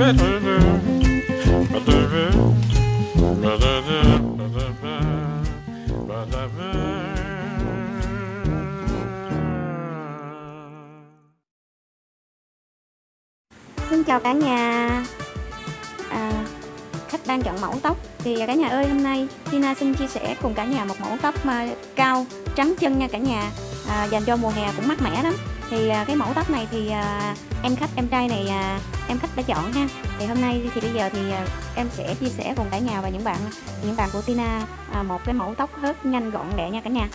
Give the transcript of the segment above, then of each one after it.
Xin chào cả nhà. Khách đang chọn mẫu tóc thì cả nhà ơi, hôm nay Tina xin chia sẻ cùng cả nhà một mẫu tóc cao trắng chân nha cả nhà, dành cho mùa hè cũng mát mẻ lắm. Thì cái mẫu tóc này thì em trai này em khách đã chọn ha. Thì hôm nay thì bây giờ thì em sẽ chia sẻ cùng cả nhà và những bạn của Tina một cái mẫu tóc hớt nhanh gọn lẹ nha cả nhà.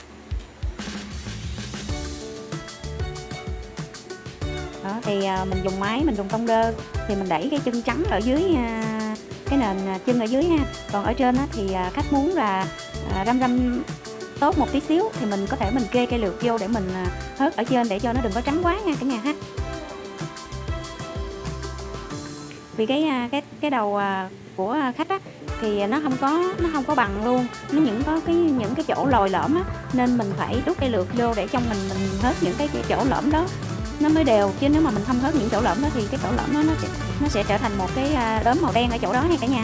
Đó, thì mình dùng máy, mình dùng tông đơ thì mình đẩy cái chân trắng ở dưới cái nền chân ở dưới ha. Còn ở trên thì khách muốn là răm tốt một tí xíu thì mình có thể mình kê cây lược vô để mình hớt ở trên để cho nó đừng có trắng quá nha cả nhà ha. Vì cái đầu của khách á thì nó không có bằng luôn, nó có những cái chỗ lồi lõm á, nên mình phải đút cây lược vô để trong mình hớt những cái chỗ lõm đó nó mới đều, chứ nếu mà mình không hớt những chỗ lõm đó thì cái chỗ lõm đó nó sẽ trở thành một cái đốm màu đen ở chỗ đó nha cả nhà.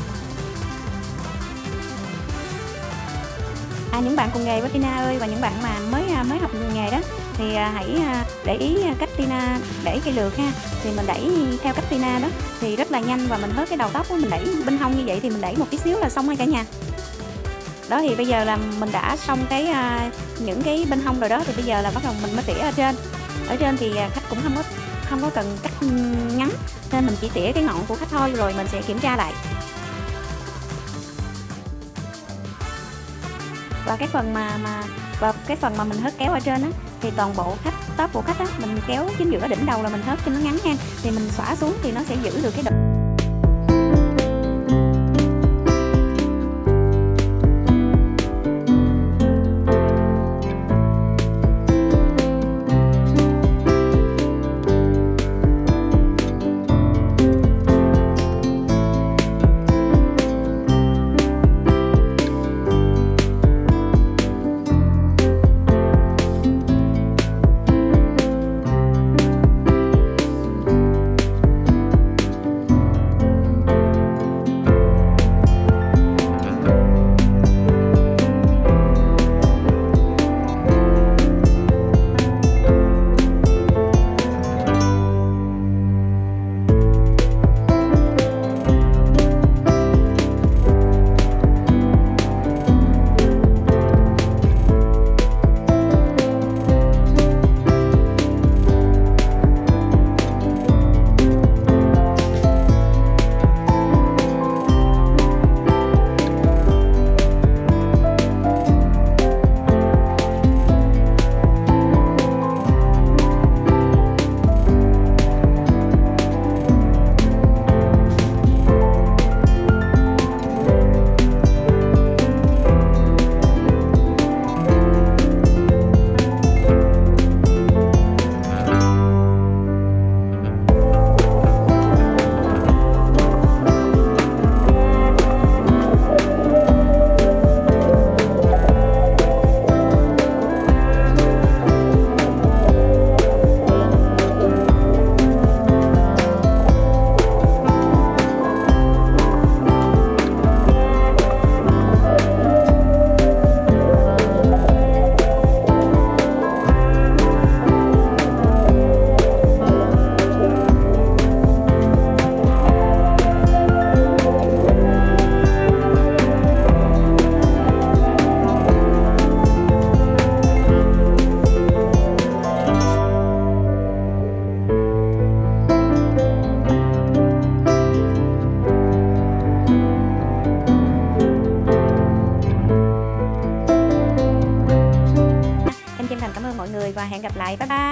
Những bạn cùng nghề với Tina ơi, và những bạn mà mới học nghề đó thì hãy để ý cách Tina để cây lược ha. Thì mình đẩy theo cách Tina đó thì rất là nhanh, và mình hớt cái đầu tóc đó, mình đẩy bên hông như vậy thì mình đẩy một tí xíu là xong hay cả nhà. Đó, thì bây giờ là mình đã xong những cái bên hông rồi đó, thì bây giờ là bắt đầu mình mới tỉa ở trên. Ở trên thì khách cũng không có cần cắt ngắn, nên mình chỉ tỉa cái ngọn của khách thôi, rồi mình sẽ kiểm tra lại. Và cái phần mà mình hớt kéo ở trên á thì toàn bộ tóc của khách á mình kéo chính giữa đỉnh đầu là mình hớt cho nó ngắn ha, thì mình xõa xuống thì nó sẽ giữ được cái độ. Và hẹn gặp lại, bye bye.